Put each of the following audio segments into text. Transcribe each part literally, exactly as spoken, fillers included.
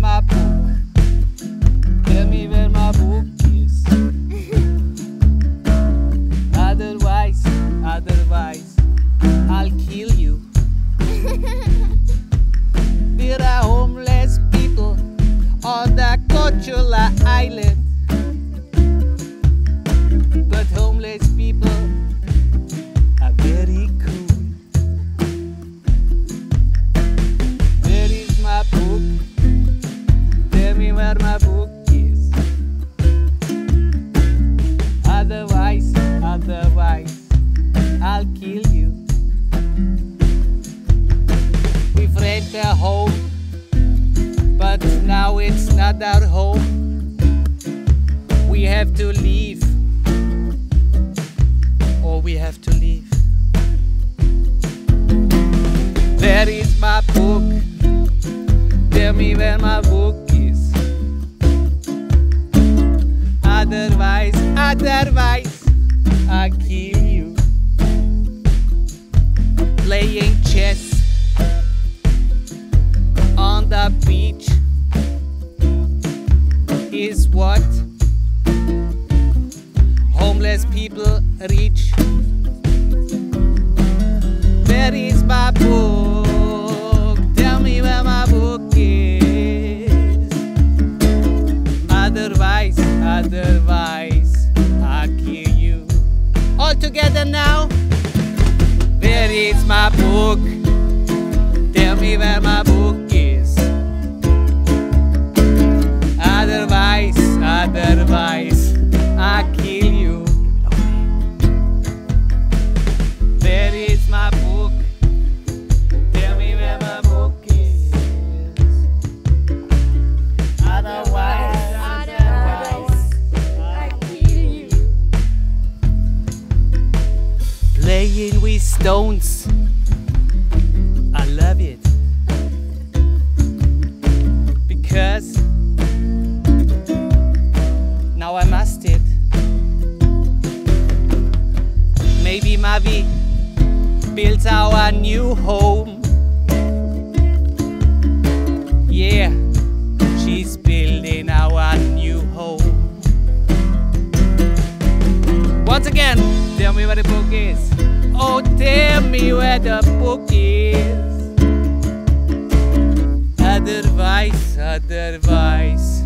my book. Tell me where my book is. Otherwise, otherwise, I'll kill you. There are homeless people on the Coachella Island. But homeless people are very cool. Where is my book? Tell me where my book is. Otherwise, otherwise, I'll kill you. We've rented a home, but now it's not our home. We have to leave, or we have to leave. Where is my book? Tell me where my book is. Otherwise, otherwise, I'll kill you. Playing chess on the beach is what homeless people reach. Where is my book? Tell me where my book is. Otherwise, otherwise, I'll kill you. All together now. Where is my book? Tell me where my book is. Otherwise, otherwise, I'll kill you. Where is my book? Tell me where my book is. Otherwise, otherwise, I'll kill you. Playing with stones, I love it. Because now I must it. Maybe Mavi builds our new home. Yeah, she's building our new home. Once again, tell me where the book is. Oh, tell me where the book is. Otherwise, otherwise,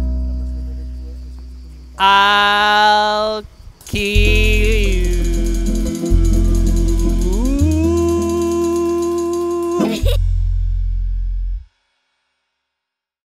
I'll kill you.